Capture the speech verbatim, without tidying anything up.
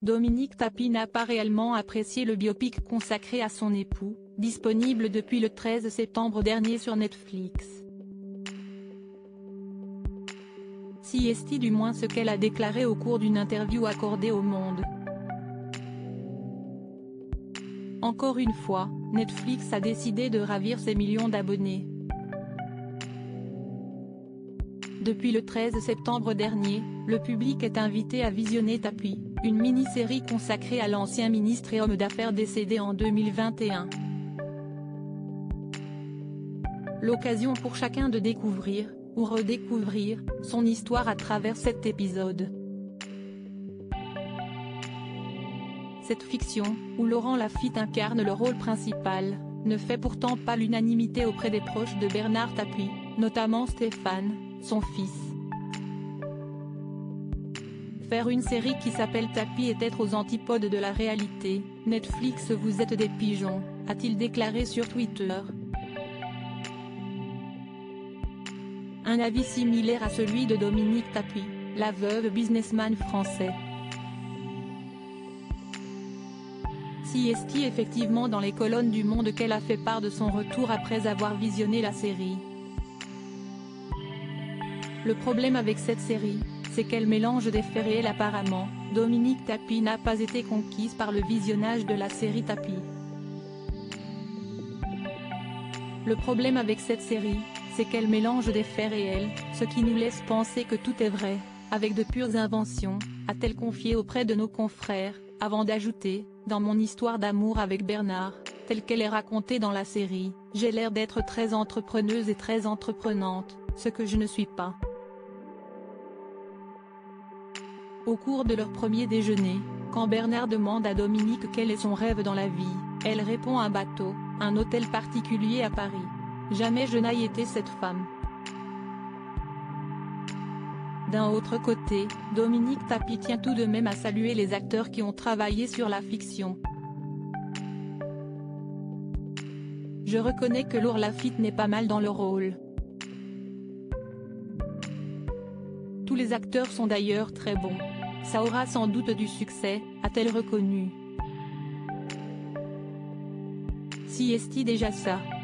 Dominique Tapie n'a pas réellement apprécié le biopic consacré à son époux, disponible depuis le treize septembre dernier sur Netflix. Si est du moins ce qu'elle a déclaré au cours d'une interview accordée au Monde. Encore une fois, Netflix a décidé de ravir ses millions d'abonnés. Depuis le treize septembre dernier, le public est invité à visionner Tapie, une mini-série consacrée à l'ancien ministre et homme d'affaires décédé en deux mille vingt et un. L'occasion pour chacun de découvrir, ou redécouvrir, son histoire à travers cet épisode. Cette fiction, où Laurent Lafitte incarne le rôle principal, ne fait pourtant pas l'unanimité auprès des proches de Bernard Tapie, notamment Stéphane, son fils. Faire une série qui s'appelle Tapie est être aux antipodes de la réalité. Netflix, vous êtes des pigeons, a-t-il déclaré sur Twitter. Un avis similaire à celui de Dominique Tapie, la veuve businessman français. Si est effectivement dans les colonnes du Monde qu'elle a fait part de son retour après avoir visionné la série. Le problème avec cette série, c'est qu'elle mélange des faits réels apparemment. Dominique Tapie n'a pas été conquise par le visionnage de la série Tapie. Le problème avec cette série, c'est qu'elle mélange des faits réels, ce qui nous laisse penser que tout est vrai, avec de pures inventions, a-t-elle confié auprès de nos confrères, avant d'ajouter, dans mon histoire d'amour avec Bernard, telle qu'elle est racontée dans la série, j'ai l'air d'être très entrepreneuse et très entreprenante, ce que je ne suis pas. Au cours de leur premier déjeuner, quand Bernard demande à Dominique quel est son rêve dans la vie, elle répond un bateau, un hôtel particulier à Paris. Jamais je n'ai été cette femme. D'un autre côté, Dominique Tapie tient tout de même à saluer les acteurs qui ont travaillé sur la fiction. Je reconnais que Laurent Lafitte n'est pas mal dans le rôle. Tous les acteurs sont d'ailleurs très bons. Ça aura sans doute du succès, a-t-elle reconnu. Si est déjà ça.